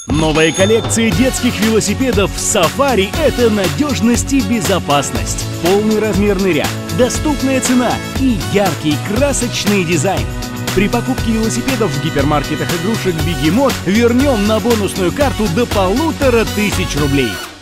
Новая коллекция детских велосипедов Safari – это надежность и безопасность. Полный размерный ряд, доступная цена и яркий красочный дизайн. При покупке велосипедов в гипермаркетах игрушек Бегемот вернем на бонусную карту до 1500 рублей.